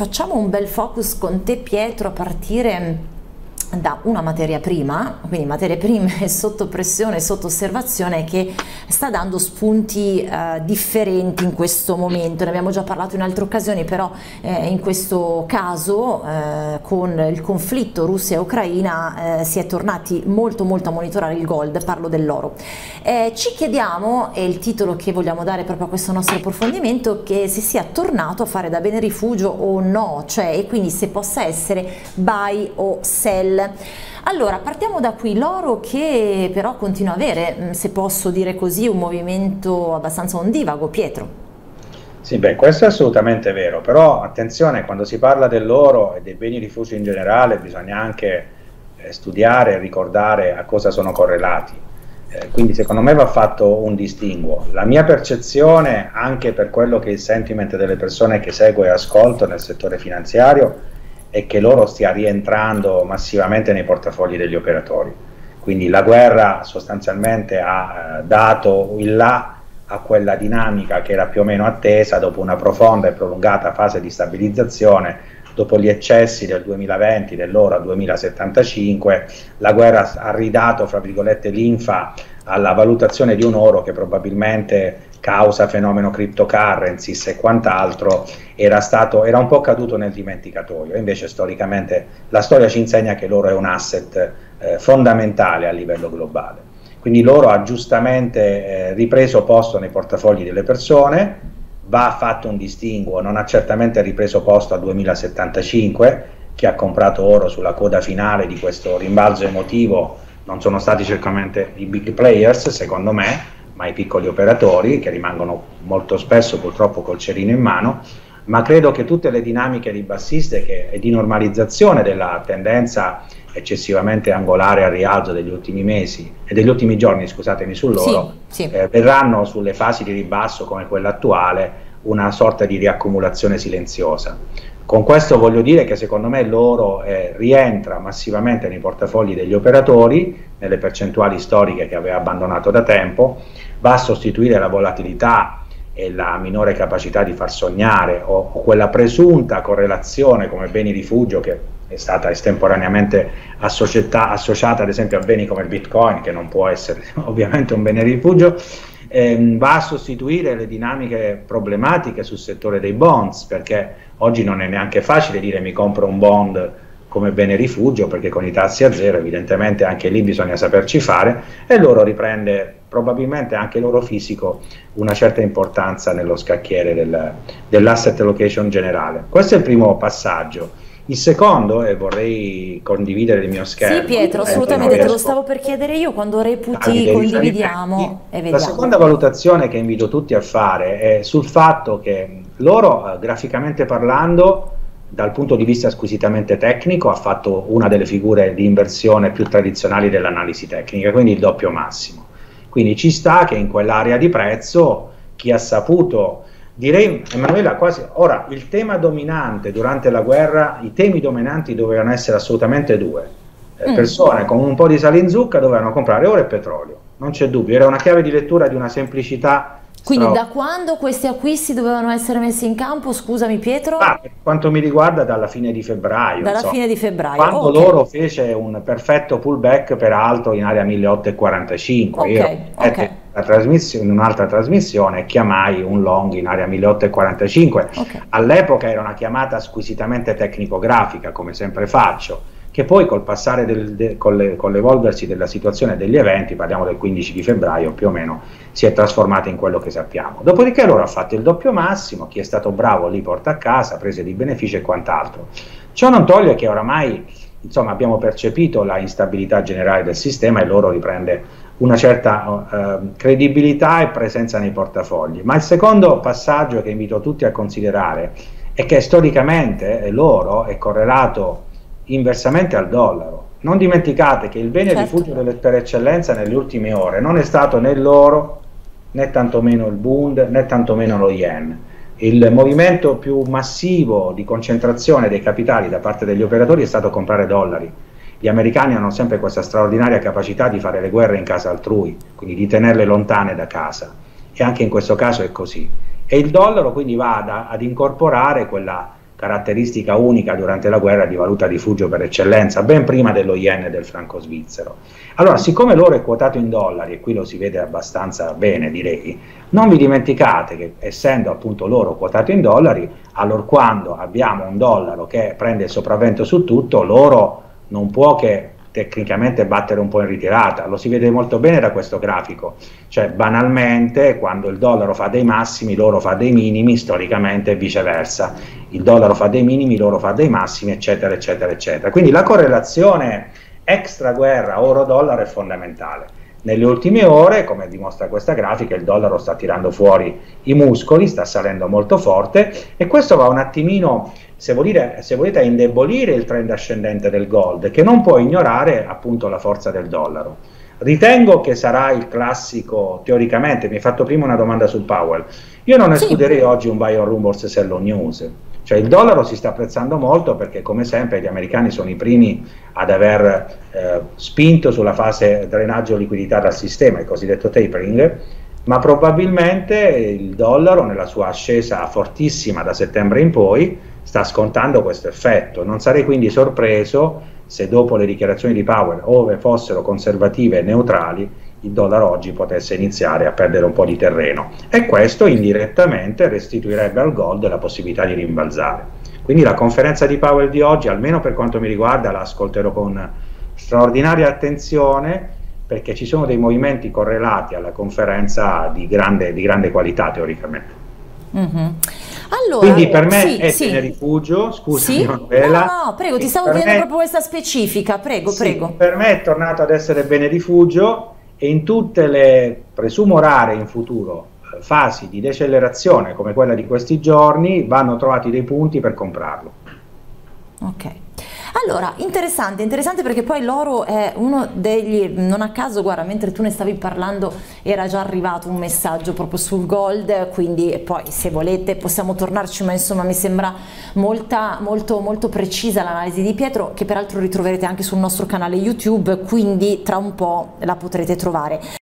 facciamo un bel focus con te, Pietro, a partire da una materia prima, quindi materie prime sotto pressione, sotto osservazione, che sta dando spunti differenti in questo momento. Ne abbiamo già parlato in altre occasioni, però in questo caso con il conflitto Russia e Ucraina si è tornati molto a monitorare il gold, parlo dell'oro. Ci chiediamo, e il titolo che vogliamo dare proprio a questo nostro approfondimento, che si sia tornato a fare da bene rifugio o no, cioè, e quindi se possa essere buy o sell. Allora, partiamo da qui. L'oro che però continua a avere, se posso dire così, un movimento abbastanza ondivago, Pietro. Sì, beh, questo è assolutamente vero, però attenzione, quando si parla dell'oro e dei beni rifugio in generale bisogna anche studiare e ricordare a cosa sono correlati. Quindi secondo me va fatto un distinguo. La mia percezione, anche per quello che è il sentiment delle persone che seguo e ascolto nel settore finanziario, è che l'oro stia rientrando massivamente nei portafogli degli operatori. Quindi la guerra sostanzialmente ha dato il là a quella dinamica che era più o meno attesa dopo una profonda e prolungata fase di stabilizzazione. Dopo gli eccessi del 2020, dell'oro a 2075, la guerra ha ridato, fra virgolette, linfa alla valutazione di un oro che probabilmente, causa fenomeno cryptocurrencies e quant'altro, era un po' caduto nel dimenticatoio. Invece storicamente la storia ci insegna che l'oro è un asset fondamentale a livello globale. Quindi l'oro ha giustamente ripreso posto nei portafogli delle persone. Va fatto un distinguo, non ha certamente ripreso posto a 2075, chi ha comprato oro sulla coda finale di questo rimbalzo emotivo non sono stati certamente i big players, secondo me, ma i piccoli operatori, che rimangono molto spesso purtroppo col cerino in mano. Ma credo che tutte le dinamiche ribassiste e di normalizzazione della tendenza eccessivamente angolare al rialzo degli ultimi mesi e degli ultimi giorni, scusatemi, sull'oro, verranno sulle fasi di ribasso come quella attuale una sorta di riaccumulazione silenziosa. Con questo voglio dire che secondo me l'oro rientra massivamente nei portafogli degli operatori, nelle percentuali storiche che aveva abbandonato da tempo, va a sostituire la volatilità e la minore capacità di far sognare o quella presunta correlazione come beni rifugio che è stata estemporaneamente associata ad esempio a beni come il Bitcoin, che non può essere ovviamente un bene rifugio. Va a sostituire le dinamiche problematiche sul settore dei bonds, perché oggi non è neanche facile dire mi compro un bond come bene rifugio, perché con i tassi a zero evidentemente anche lì bisogna saperci fare, e l'oro riprende, probabilmente anche l'oro fisico, una certa importanza nello scacchiere dell'asset allocation generale. Questo è il primo passaggio. Il secondo, e vorrei condividere il mio schermo. Sì, Pietro, assolutamente, te lo stavo per chiedere io, quando reputi condividiamo e vediamo. La seconda valutazione che invito tutti a fare è sul fatto che l'oro, graficamente parlando, dal punto di vista squisitamente tecnico, ha fatto una delle figure di inversione più tradizionali dell'analisi tecnica, quindi il doppio massimo. Quindi ci sta che in quell'area di prezzo chi ha saputo... Direi, Emanuela, quasi ora il tema dominante durante la guerra, i temi dominanti dovevano essere assolutamente due. Persone con un po' di sale in zucca dovevano comprare oro e petrolio, non c'è dubbio, era una chiave di lettura di una semplicità. Quindi da quando questi acquisti dovevano essere messi in campo, scusami Pietro? Per quanto mi riguarda dalla fine di febbraio. Dalla fine di febbraio. Quando l'oro fece un perfetto pullback, peraltro in area 1845. In un'altra trasmissione chiamai un long in area 1845. All'epoca era una chiamata squisitamente tecnicografica, come sempre faccio, che poi col passare con l'evolversi della situazione e degli eventi, parliamo del 15 di febbraio più o meno, si è trasformata in quello che sappiamo. Dopodiché loro ha fatto il doppio massimo, chi è stato bravo lì porta a casa, prese di benefici e quant'altro. Ciò non toglie che oramai, insomma, abbiamo percepito la instabilità generale del sistema e l'oro riprende una certa credibilità e presenza nei portafogli. Ma il secondo passaggio che invito tutti a considerare è che storicamente l'oro è correlato inversamente al dollaro. Non dimenticate che il bene rifugio per eccellenza nelle ultime ore non è stato né l'oro, né tantomeno il Bund, né tantomeno lo yen. Il movimento più massivo di concentrazione dei capitali da parte degli operatori è stato comprare dollari. Gli americani hanno sempre questa straordinaria capacità di fare le guerre in casa altrui, quindi di tenerle lontane da casa, e anche in questo caso è così. E il dollaro quindi va ad incorporare quella caratteristica unica durante la guerra di valuta rifugio per eccellenza, ben prima dello yen e del franco svizzero. Allora, siccome l'oro è quotato in dollari, e qui lo si vede abbastanza bene, direi, non vi dimenticate che essendo appunto l'oro quotato in dollari, allorquando abbiamo un dollaro che prende il sopravvento su tutto, l'oro non può che tecnicamente battere un po' in ritirata. Lo si vede molto bene da questo grafico, cioè banalmente quando il dollaro fa dei massimi l'oro fa dei minimi, storicamente e viceversa, il dollaro fa dei minimi, l'oro fa dei massimi, eccetera eccetera eccetera. Quindi la correlazione extra guerra oro-dollaro è fondamentale. Nelle ultime ore, come dimostra questa grafica, il dollaro sta tirando fuori i muscoli, sta salendo molto forte, e questo va un attimino, se volete, a indebolire il trend ascendente del gold, che non può ignorare appunto la forza del dollaro. Ritengo che sarà il classico, teoricamente, mi hai fatto prima una domanda sul Powell, io non escluderei oggi un buy on rumors sell on news, cioè il dollaro si sta apprezzando molto perché come sempre gli americani sono i primi ad aver spinto sulla fase drenaggio liquidità dal sistema, il cosiddetto tapering, ma probabilmente il dollaro nella sua ascesa fortissima da settembre in poi sta scontando questo effetto. Non sarei quindi sorpreso se dopo le dichiarazioni di Powell, ove fossero conservative e neutrali, il dollaro oggi potesse iniziare a perdere un po' di terreno, e questo indirettamente restituirebbe al gold la possibilità di rimbalzare. Quindi la conferenza di Powell di oggi, almeno per quanto mi riguarda, la ascolterò con straordinaria attenzione, perché ci sono dei movimenti correlati alla conferenza di grande qualità teoricamente. Allora, quindi per me è bene rifugio, scusami Manuela. No, prego, ti stavo chiedendo proprio questa specifica, prego. Per me è tornato ad essere bene rifugio, e in tutte le, presumo rare in futuro, fasi di decelerazione come quella di questi giorni, vanno trovati dei punti per comprarlo. Ok. Allora, interessante perché poi l'oro è uno degli, non a caso, guarda, mentre tu ne stavi parlando era già arrivato un messaggio proprio sul gold, quindi poi se volete possiamo tornarci, ma insomma mi sembra molto precisa l'analisi di Pietro, che peraltro ritroverete anche sul nostro canale YouTube, quindi tra un po' la potrete trovare.